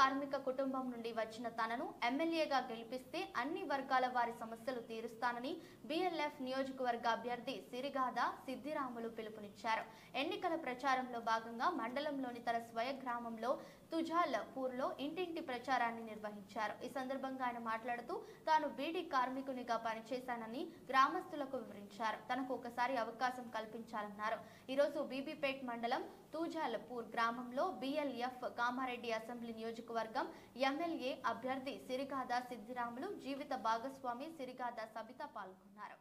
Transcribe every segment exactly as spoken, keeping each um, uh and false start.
కార్మిక కుటుంబం నుండి వచ్చిన తనను ఎమ్మెల్యేగా గెలిపిస్తే అన్ని వర్గాల వారి సమస్యలు తీరుస్తానని బిఎల్ఎఫ్ నియోజకవర్గ అభ్యర్థి సిరిగాద సిద్దిరాములు పిలుపునిచ్చారు. ఎన్నికల ప్రచారంలో భాగంగా మండలంలోని తన స్వయ గ్రామంలో తుజాల్పూర్లో ఇంటింటి ప్రచారాన్ని నిర్వహించారు. ఈ సందర్భంగా ఆయన మాట్లాడుతూ తాను బీడీ కార్మికునిగా పనిచేశానని గ్రామస్తులకు వివరించారు. తనకు ఒకసారి అవకాశం కల్పించాలన్నారు. ఈరోజు బీబీపేట్ మండలం తుజాల్పూర్ గ్రామంలో బిఎల్ఎఫ్ కామారెడ్డి అసెంబ్లీ నియోజకవర్గం ఎమ్మెల్యే అభ్యర్థి సిరిగాద సిద్దిరాములు జీవిత భాగస్వామి సిరిగాద సబిత పాల్గొన్నారు.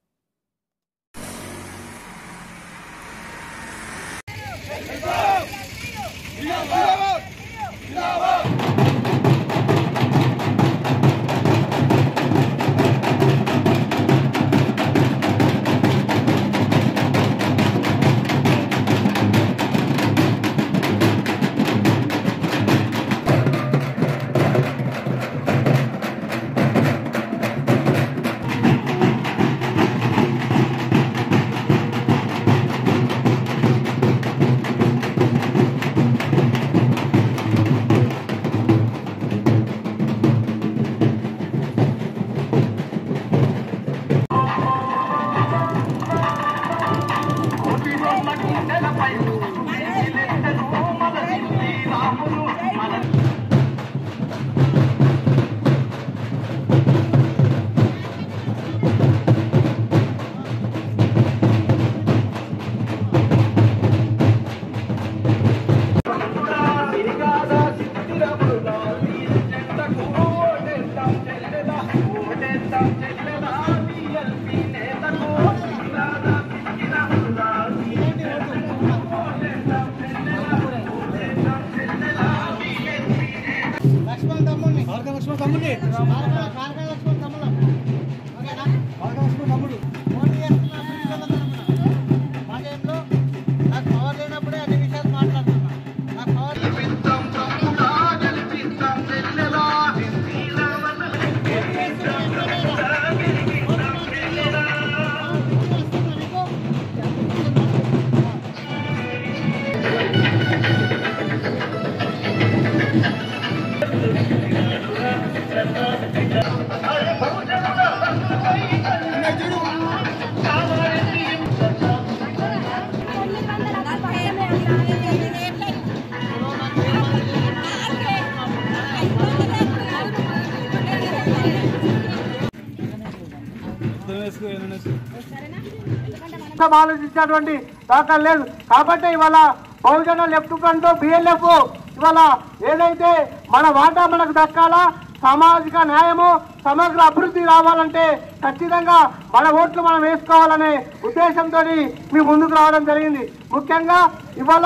ఆలోచించినటువంటి దాఖలు లేదు. కాబట్టి ఇవాళ బహుజన లెఫ్ట్ ఫ్రంట్ బిఎల్ఎఫ్ ఇవాళ ఏదైతే మన వాటా మనకు దక్కాలా, సామాజిక న్యాయము సమగ్ర అభివృద్ధి రావాలంటే ఖచ్చితంగా మన ఓట్లు మనం వేసుకోవాలనే ఉద్దేశంతో మీ ముందుకు రావడం జరిగింది. ముఖ్యంగా ఇవాళ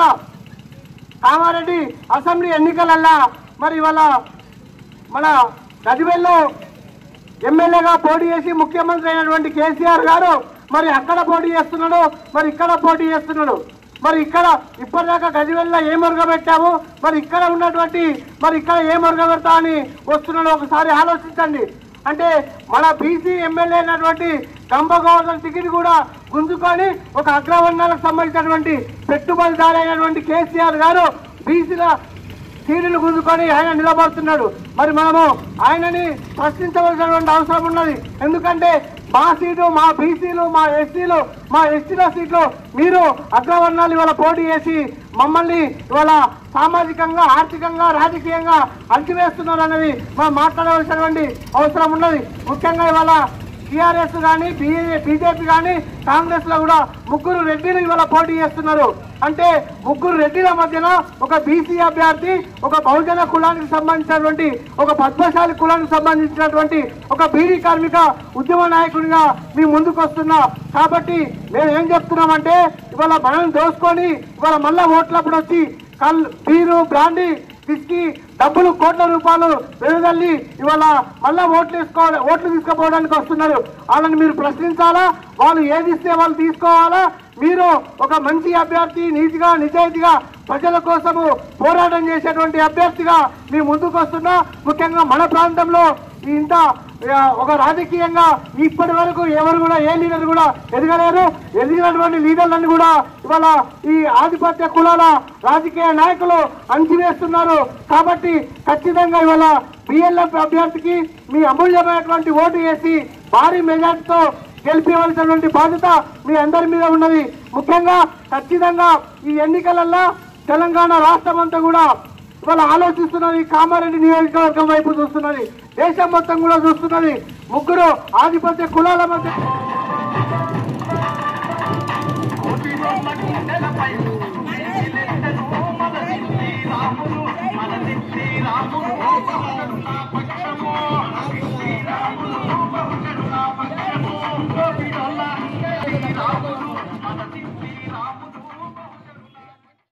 కామారెడ్డి అసెంబ్లీ ఎన్నికలల్లా మరి ఇవాళ మన గజ్వేల్లో ఎమ్మెల్యేగా పోటీ చేసి ముఖ్యమంత్రి అయినటువంటి కేసీఆర్ గారు మరి అక్కడ పోటీ చేస్తున్నాడు, మరి ఇక్కడ పోటీ చేస్తున్నాడు. మరి ఇక్కడ ఇప్పటిదాకా గజ్వేల్లో ఏం మొరగబెట్టాము, మరి ఇక్కడ ఉన్నటువంటి మరి ఇక్కడ ఏం మొరగబెడతా అని వస్తున్నాడు. ఒకసారి ఆలోచించండి. అంటే మన బీసీ ఎమ్మెల్యే అయినటువంటి గంపగౌడర్ టికెట్ కూడా గుంజుకొని ఒక అగ్రవర్ణాలకు సంబంధించినటువంటి పెట్టుబడిదారు అయినటువంటి కేసీఆర్ గారు బీసీల సీటును గుంజుకొని ఆయన నిలబడుతున్నాడు. మరి మనము ఆయనని ప్రశ్నించవలసినటువంటి అవసరం ఉన్నది. ఎందుకంటే మా సీటు, మా బీసీలు, మా ఎస్సీలు, మా ఎస్టీల సీట్లు మీరు అగ్రవర్ణాలు ఇవాళ పోటీ చేసి మమ్మల్ని ఇవాళ సామాజికంగా, ఆర్థికంగా, రాజకీయంగా అణచివేస్తున్నారు అనేది మనం మాట్లాడవలసినటువంటి అవసరం ఉన్నది. ముఖ్యంగా ఇవాళ టీఆర్ఎస్ కానీ బీజేపీ కానీ కాంగ్రెస్ లో కూడా ముగ్గురు రెడ్డిలు ఇవాళ పోటీ చేస్తున్నారు. అంటే ముగ్గురు రెడ్డిల మధ్యన ఒక బీసీ అభ్యర్థి, ఒక బహుజన కులానికి సంబంధించినటువంటి, ఒక పద్మశాలి కులానికి సంబంధించినటువంటి ఒక బీడీ కార్మిక ఉద్యమ నాయకుడిగా మీ ముందుకు వస్తున్నా. కాబట్టి మేము ఏం చెప్తున్నామంటే ఇవాళ మనం దోసుకొని ఇవాళ మళ్ళా ఓట్లప్పుడు వచ్చి కల్ బీరు బ్రాండీ తీసుకి డబ్బులు కోట్ల రూపాయలు వెలుదల్లి ఇవాళ మళ్ళా ఓట్లు వేసుకోవాలి ఓట్లు తీసుకుపోవడానికి వస్తున్నారు. వాళ్ళని మీరు ప్రశ్నించాలా? వాళ్ళు ఏది ఇస్తే వాళ్ళు తీసుకోవాలా? మీరు ఒక మంచి అభ్యర్థి, నీతిగా నిజాయితీగా ప్రజల కోసము పోరాటం చేసేటువంటి అభ్యర్థిగా మీ ముందుకు వస్తున్నా. ముఖ్యంగా మన ప్రాంతంలో ఇంత ఒక రాజకీయంగా ఇప్పటి వరకు ఎవరు కూడా ఏ లీడర్ కూడా ఎదగలేరు. ఎదిగినటువంటి లీడర్లను కూడా ఇవాళ ఈ ఆధిపత్య కులాల రాజకీయ నాయకులు అణచివేస్తున్నారు. కాబట్టి ఖచ్చితంగా ఇవాళ బిఎల్ఎఫ్ అభ్యర్థికి మీ అమూల్యమైనటువంటి ఓటు వేసి భారీ మెజార్టీతో గెలిపించవలసినటువంటి బాధ్యత మీ అందరి మీద ఉన్నది. ముఖ్యంగా ఖచ్చితంగా ఈ ఎన్నికలలో తెలంగాణ రాష్ట్రం అంతా కూడా ఇవాళ ఆలోచిస్తున్నది, కామారెడ్డి నియోజకవర్గం వైపు చూస్తున్నది, దేశం మొత్తం కూడా చూస్తున్నది. ముగ్గురు ఆధిపత్య కులాల మధ్య రాములు